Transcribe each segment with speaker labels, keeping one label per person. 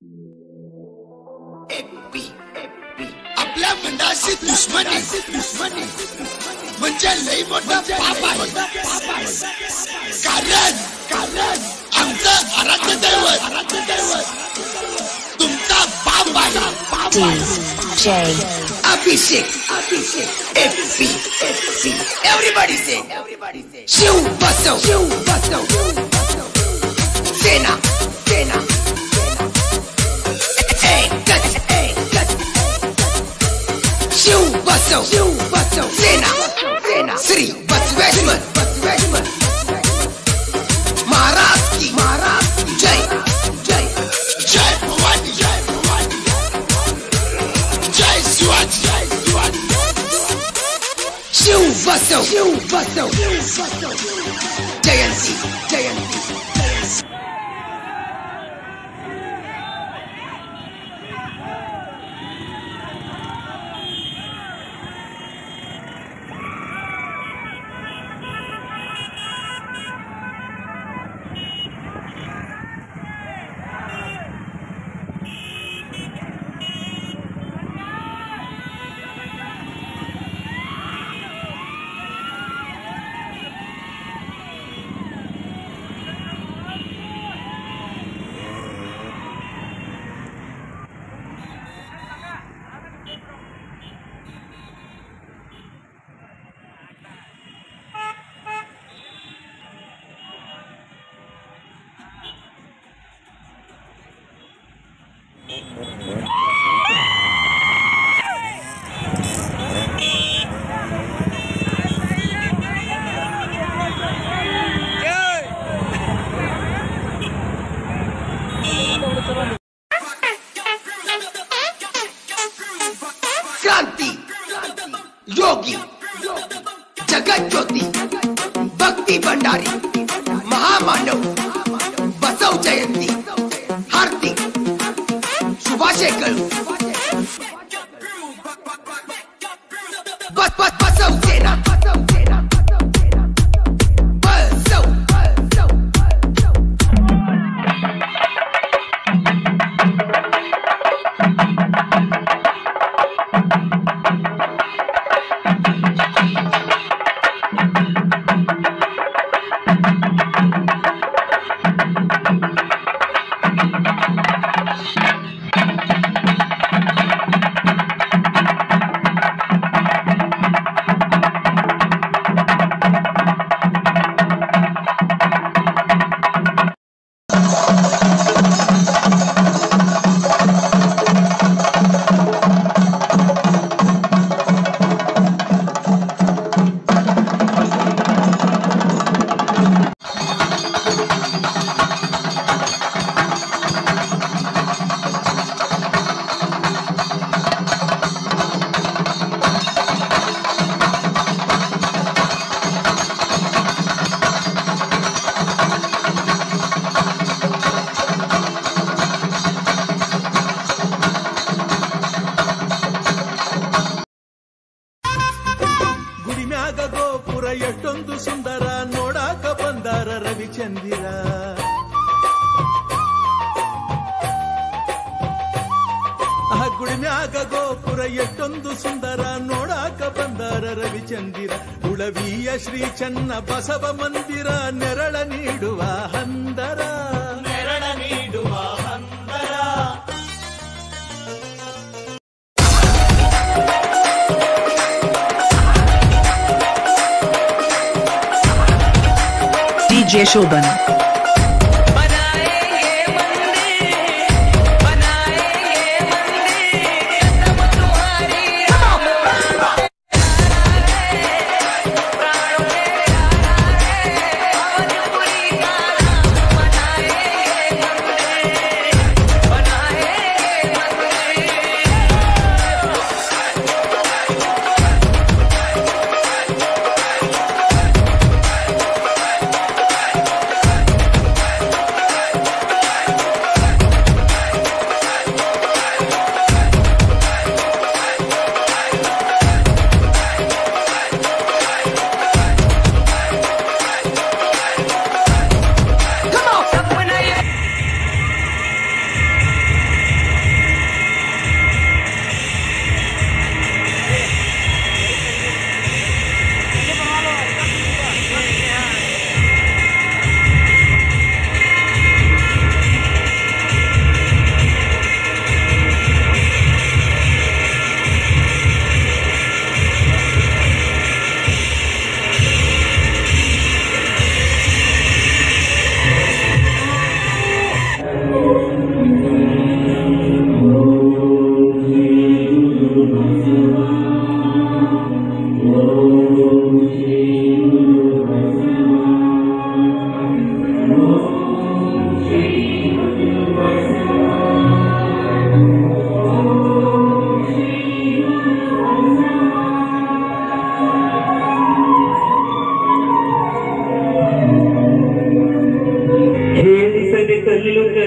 Speaker 1: आपल्या मंडळाशी दुश्मनी म्हणजे लई मोठा पाप आहे. कारण आमचं आराध्य दैवत तुमचा बाप आहे.
Speaker 2: DJ
Speaker 1: अभिषेक एव्हरीबॉडी से शिव बसव सेना शिव बसव सेना श्री बसवेश्वर महाराज की जय भवानी जय शिवाजी शिव बसव जयंती क्रांती योगी जगत ज्योति भक्ति भंडारी महामानव बसव जयंती हार्दिक शुभाशय बसव सेना
Speaker 3: ಎಷ್ಟೊಂದು ಸುಂದರ ನೋಡಾಕ ಬಂದಾರ ರವಿಚಂದಿರ ಆ ಗುಡಿಮ್ಯಾಗ ಗೋಪುರ ಎಷ್ಟೊಂದು ಸುಂದರ ನೋಡಾಕ ಬಂದಾರ ರವಿಚಂದಿರ ಉಳವಿಯ ಶ್ರೀ ಚನ್ನ ಬಸವ ಮಂದಿರ ನೆರಳ ನೀಡುವ ಹಂದರ
Speaker 2: DJ Shobhan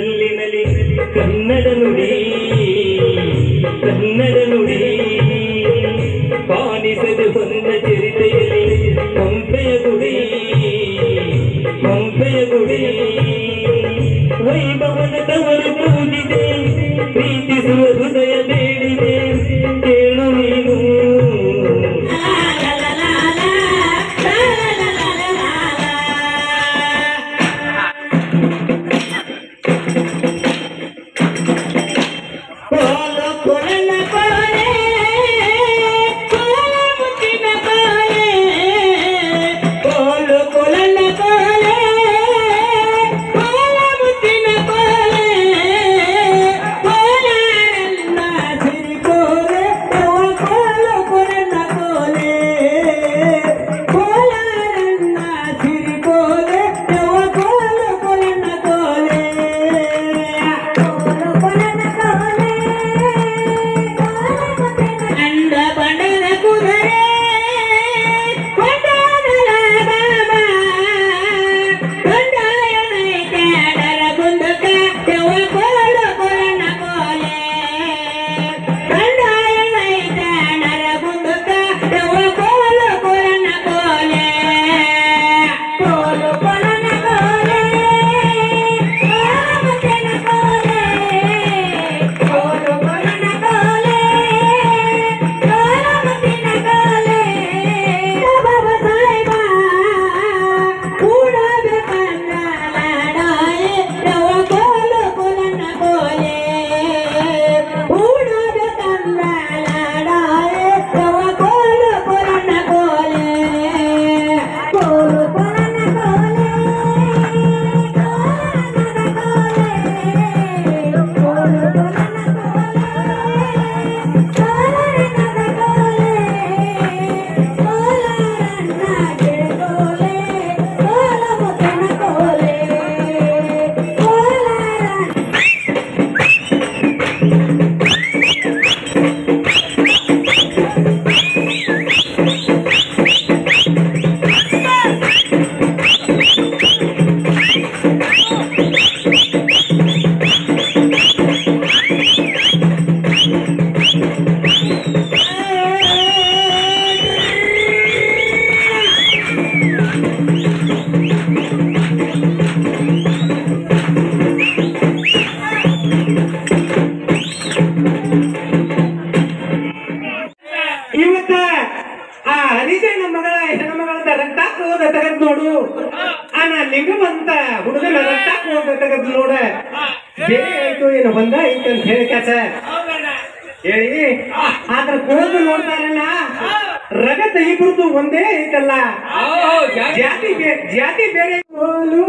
Speaker 4: ಕಲ್ಲಿನಲಿ ಕನ್ನಡ ನುಡಿ ಕನ್ನಡ ನುಡಿ ಪಾಲಿಸದೆ ಹೊಂದ ಚರಿತೆಯಲ್ಲಿ ಪಂಪೆಯ ಗುಡಿ ಪಂಪೆಯ ಗುಡಿ ವೈಭವದ ತವರು ಪೂಜಿದೆ ಪ್ರೀತಿಸುವ ಹೃದಯ ಬೇಡಿದೆ ಕೇಳು ನೀನು ಹುಡುಗನ ರಕ್ತ ಹೋಗಬೇಕಾಗದ್ ನೋಡ ಬೇರೆ ಆಯ್ತು ಏನು ಬಂದ ಐತೆ ಅಂತ ಹೇಳಿ ಕ್ಯಾಸ ಹೇಳಿ ಆದ್ರ ಕೋದು ನೋಡ್ತಾರಲ್ಲ ರಗತ ಇಬ್ರದ್ದು ಒಂದೇ ಐತಲ್ಲ ಜಾತಿ ಬೇರೆ ಕೋಲು